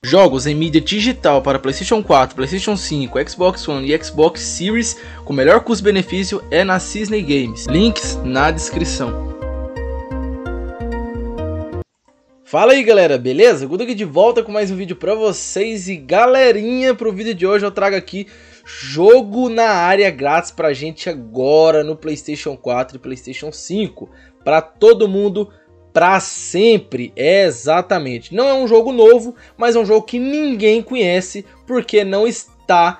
Jogos em mídia digital para PlayStation 4, PlayStation 5, Xbox One e Xbox Series com melhor custo-benefício é na Cisne Games. Links na descrição. Fala aí galera, beleza? Guto aqui de volta com mais um vídeo pra vocês. E galerinha, pro vídeo de hoje eu trago aqui jogo na área grátis pra gente agora no PlayStation 4 e PlayStation 5. Pra todo mundo, pra sempre, exatamente. Não é um jogo novo, mas é um jogo que ninguém conhece porque não estava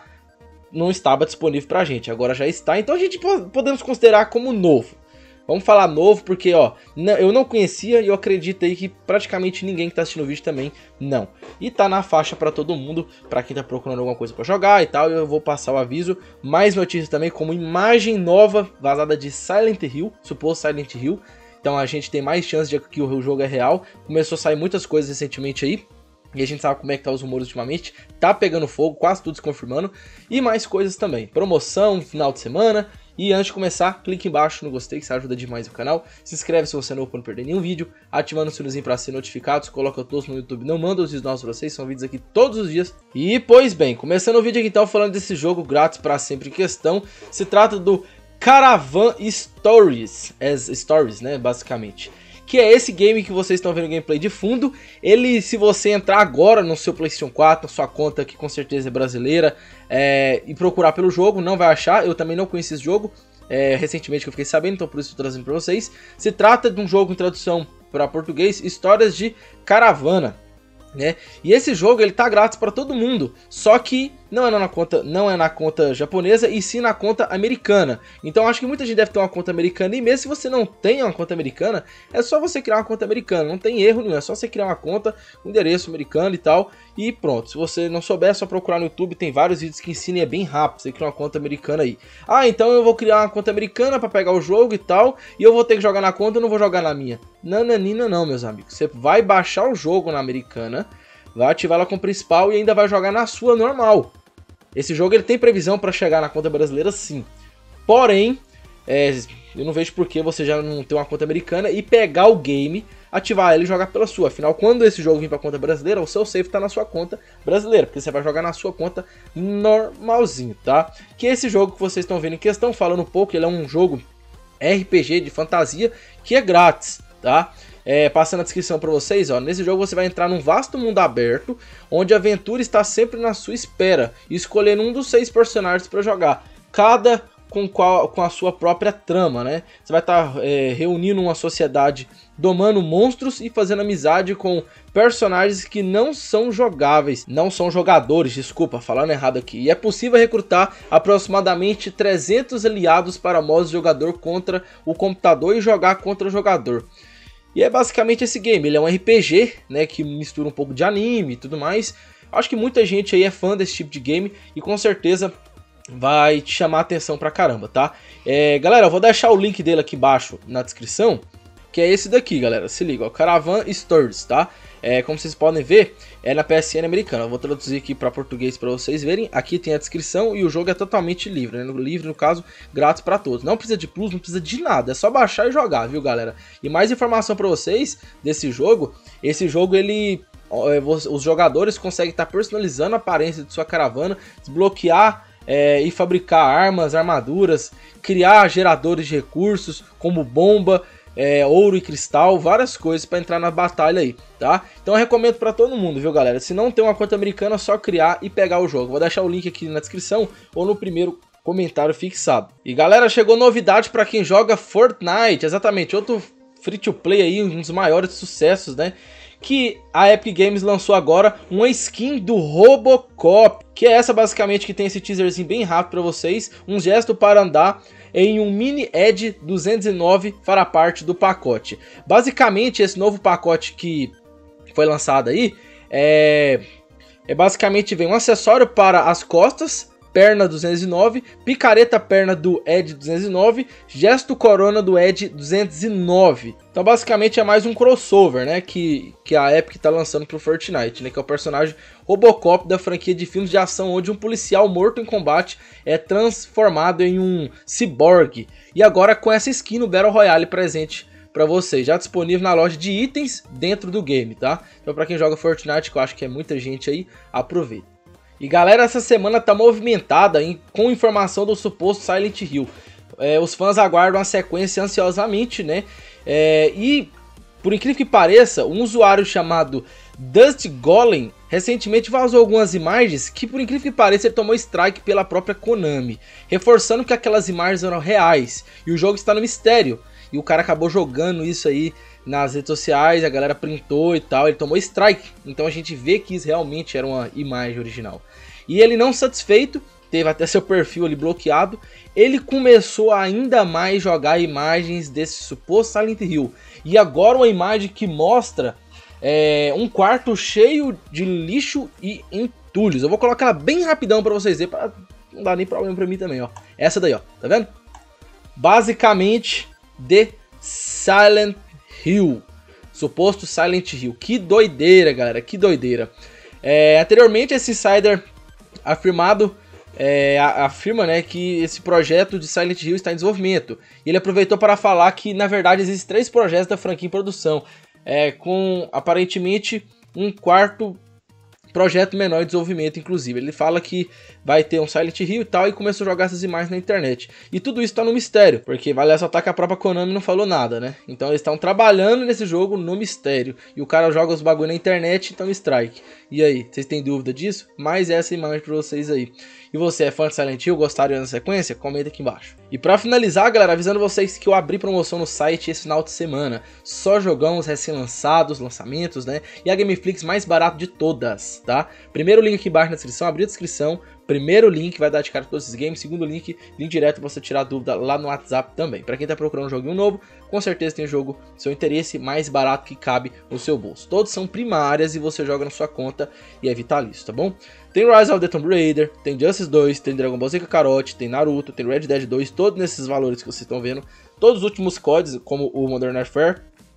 disponível pra gente. Agora já está, então a gente podemos considerar como novo. Vamos falar novo porque, ó, eu não conhecia e eu acredito aí que praticamente ninguém que tá assistindo o vídeo também não. E tá na faixa pra todo mundo, pra quem tá procurando alguma coisa pra jogar e tal, eu vou passar o aviso. Mais notícias também, como imagem nova vazada de Silent Hill, suposto Silent Hill. Então a gente tem mais chance de que o jogo é real. Começou a sair muitas coisas recentemente aí. E a gente sabe como é que tá os rumores ultimamente. Tá pegando fogo, quase tudo se confirmando. E mais coisas também. Promoção, final de semana. E antes de começar, clique embaixo no gostei, que isso ajuda demais o canal. Se inscreve se você é novo para não perder nenhum vídeo. Ativando o sininho para ser notificado. Coloca todos no YouTube, não manda os vídeos nossos pra vocês. São vídeos aqui todos os dias. E pois bem, começando o vídeo aqui então falando desse jogo grátis para sempre em questão. Se trata do Caravan Stories, né, basicamente. Que é esse game que vocês estão vendo o gameplay de fundo. Ele, se você entrar agora no seu PlayStation 4, na sua conta que com certeza é brasileira, e procurar pelo jogo, não vai achar. Eu também não conheci esse jogo, recentemente que eu fiquei sabendo, então por isso estou trazendo para vocês. Se trata de um jogo em tradução para português, Histórias de Caravana. Né? E esse jogo ele tá grátis para todo mundo, só que não é na conta japonesa e sim na conta americana. Então acho que muita gente deve ter uma conta americana, e mesmo se você não tem uma conta americana, é só você criar uma conta americana, não tem erro nenhum, é só você criar uma conta, um endereço americano e tal, e pronto. Se você não souber, é só procurar no YouTube, tem vários vídeos que ensinam, é bem rápido, você cria uma conta americana aí. Ah, então eu vou criar uma conta americana para pegar o jogo e tal, e eu vou ter que jogar na conta, eu não vou jogar na minha. Nananina não, meus amigos, você vai baixar o jogo na americana, vai ativar ela com o principal e ainda vai jogar na sua normal. Esse jogo ele tem previsão para chegar na conta brasileira sim. Porém, eu não vejo por que você já não ter uma conta americana e pegar o game, ativar ela e jogar pela sua. Afinal, quando esse jogo vir para a conta brasileira, o seu save está na sua conta brasileira, porque você vai jogar na sua conta normalzinho, tá? Que esse jogo que vocês estão vendo em questão, falando um pouco, ele é um jogo RPG de fantasia que é grátis, tá? Passando a descrição para vocês, ó, nesse jogo você vai entrar num vasto mundo aberto, onde a aventura está sempre na sua espera, escolhendo um dos 6 personagens para jogar, cada com a sua própria trama, né? Você vai estar reunindo uma sociedade, domando monstros e fazendo amizade com personagens que não são jogadores, desculpa, falando errado aqui. E é possível recrutar aproximadamente 300 aliados para modo jogador contra o computador e jogar contra o jogador. E é basicamente esse game, ele é um RPG, né, que mistura um pouco de anime e tudo mais. Acho que muita gente aí é fã desse tipo de game e com certeza vai te chamar a atenção pra caramba, tá? Galera, eu vou deixar o link dele aqui embaixo na descrição, que é esse daqui, galera, se liga, ó, Caravan Stories, tá? Como vocês podem ver, é na PSN americana. Eu vou traduzir aqui para português para vocês verem. Aqui tem a descrição e o jogo é totalmente livre, né? Livre, no caso, grátis para todos. Não precisa de plus, não precisa de nada. É só baixar e jogar, viu, galera? E mais informação para vocês desse jogo. Esse jogo, os jogadores conseguem estar personalizando a aparência de sua caravana, desbloquear e fabricar armas, armaduras, criar geradores de recursos, como bomba, ouro e cristal, várias coisas para entrar na batalha aí, tá? Então eu recomendo para todo mundo, viu, galera? Se não tem uma conta americana, é só criar e pegar o jogo. Vou deixar o link aqui na descrição ou no primeiro comentário fixado. E galera, chegou novidade para quem joga Fortnite, exatamente, outro free to play aí, um dos maiores sucessos, né? Que a Epic Games lançou agora uma skin do Robocop, que é essa basicamente, que tem esse teaserzinho bem rápido para vocês, um gesto para andar em um mini Edge 209 fará parte do pacote. Basicamente esse novo pacote que foi lançado aí, basicamente vem um acessório para as costas, perna 209, picareta perna do Edge 209, gesto corona do Edge 209. Então basicamente é mais um crossover, né, que a Epic tá lançando pro Fortnite, né, que é o personagem Robocop da franquia de filmes de ação, onde um policial morto em combate é transformado em um ciborgue. E agora com essa skin no Battle Royale presente pra vocês, já disponível na loja de itens dentro do game, tá? Então pra quem joga Fortnite, que eu acho que é muita gente aí, aproveita. E galera, essa semana tá movimentada com informação do suposto Silent Hill. Os fãs aguardam a sequência ansiosamente, né? E por incrível que pareça, um usuário chamado Dust Golem recentemente vazou algumas imagens que, por incrível que pareça, ele tomou strike pela própria Konami, reforçando que aquelas imagens eram reais e o jogo está no mistério. E o cara acabou jogando isso aí nas redes sociais, a galera printou e tal, ele tomou strike. Então a gente vê que isso realmente era uma imagem original. E ele, não satisfeito, teve até seu perfil ali bloqueado, ele começou a ainda mais jogar imagens desse suposto Silent Hill. E agora uma imagem que mostra um quarto cheio de lixo e entulhos. Eu vou colocar ela bem rapidão pra vocês verem, pra não dar nem problema pra mim também, ó. Essa daí, ó, tá vendo? Basicamente, The Silent Hill. Suposto Silent Hill. Que doideira, galera, que doideira. Anteriormente, esse insider afirma, né, que esse projeto de Silent Hill está em desenvolvimento. E ele aproveitou para falar que, na verdade, existem 3 projetos da franquia em produção, com aparentemente um quarto projeto menor de desenvolvimento, inclusive. Ele fala que vai ter um Silent Hill e tal, e começou a jogar essas imagens na internet. E tudo isso tá no mistério, porque vale ressaltar que a própria Konami não falou nada, né? Então eles estão trabalhando nesse jogo no mistério. E o cara joga os bagulho na internet, então strike. E aí, vocês têm dúvida disso? Mais essa imagem pra vocês aí. E você é fã de Silent Hill? Gostaram da sequência? Comenta aqui embaixo. E pra finalizar, galera, avisando vocês que eu abri promoção no site esse final de semana. Só jogamos recém-lançados, lançamentos, né? E a Gameflix mais barato de todas, tá? Primeiro link aqui embaixo na descrição, abrir a descrição. Primeiro link vai dar de cara todos esses games. Segundo link direto pra você tirar dúvida lá no WhatsApp também. Pra quem tá procurando um joguinho novo, com certeza tem um jogo do seu interesse, mais barato que cabe no seu bolso. Todos são primárias e você joga na sua conta e é vitalício, tá bom? Tem Rise of the Tomb Raider, tem Justice 2, tem Dragon Ball Z Kakarot, tem Naruto, tem Red Dead 2, todos nesses valores que vocês estão vendo. Todos os últimos CODs, como o Modern Warfare,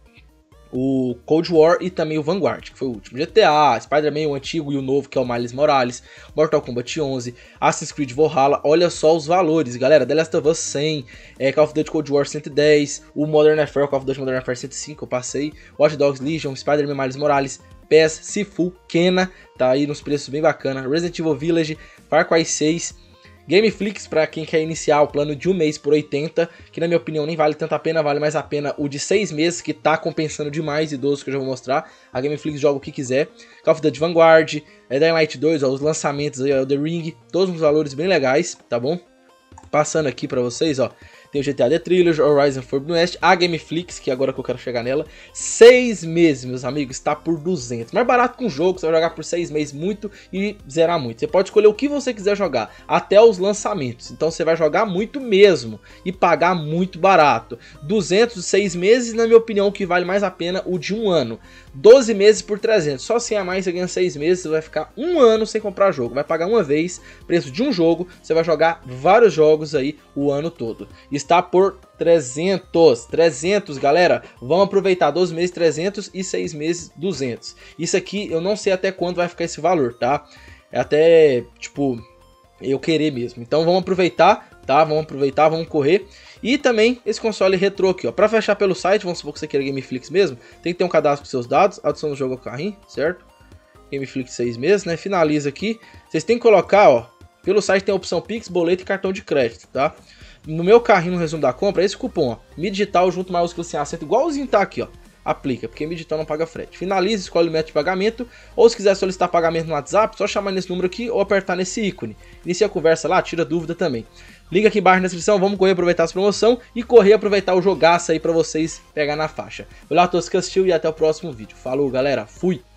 o Cold War e também o Vanguard, que foi o último. GTA, Spider-Man, o antigo e o novo, que é o Miles Morales, Mortal Kombat 11, Assassin's Creed Valhalla, olha só os valores, galera. The Last of Us 100, Call of Duty Cold War 110, o Modern Warfare, Call of Duty Modern Warfare 105, eu passei, Watch Dogs Legion, Spider-Man, Miles Morales, PES, Sifu, Kena, tá aí nos preços bem bacana, Resident Evil Village, Far Cry 6, Gameflix para quem quer iniciar o plano de 1 mês por 80, que na minha opinião nem vale tanto a pena, vale mais a pena o de 6 meses, que tá compensando demais, idoso, que eu já vou mostrar. A Gameflix joga o que quiser. Call of Duty Vanguard, Dying Light 2, ó, os lançamentos aí, ó, The Ring, todos os valores bem legais, tá bom? Passando aqui pra vocês, ó, tem o GTA The Trilogy, Horizon Forbidden West, a Gameflix, que agora que eu quero chegar nela, 6 meses, meus amigos, está por 200. Mais barato que um jogo, você vai jogar por 6 meses muito e zerar muito. Você pode escolher o que você quiser jogar, até os lançamentos. Então você vai jogar muito mesmo e pagar muito barato. 200, 6 meses, na minha opinião, que vale mais a pena o de 1 ano. 12 meses por 300, só 100 a mais você ganha 6 meses, você vai ficar 1 ano sem comprar jogo. Vai pagar uma vez, preço de um jogo, você vai jogar vários jogos aí o ano todo. Está por 300, galera. Vamos aproveitar 12 meses 300 e 6 meses 200. Isso aqui eu não sei até quando vai ficar esse valor, tá? É até, tipo, eu querer mesmo. Então vamos aproveitar, tá? Vamos aproveitar, vamos correr. E também esse console retrô aqui, ó. Pra fechar pelo site, vamos supor que você queira Gameflix mesmo, tem que ter um cadastro com seus dados, adição do jogo ao carrinho, certo? Gameflix 6 meses, né? Finaliza aqui. Vocês tem que colocar, ó, pelo site tem a opção Pix, boleto e cartão de crédito, tá? No meu carrinho, no resumo da compra, esse cupom, ó, Mi Digital junto maiúsculo sem acento, igualzinho tá aqui, ó. Aplica, porque Mi Digital não paga frete. Finaliza, escolhe o método de pagamento, ou se quiser solicitar pagamento no WhatsApp, só chamar nesse número aqui ou apertar nesse ícone. Inicia a conversa lá, tira dúvida também. Liga aqui embaixo na descrição, vamos correr aproveitar essa promoção e correr aproveitar o jogaço aí pra vocês pegar na faixa. Olá a todos que assistiu e até o próximo vídeo. Falou, galera, fui!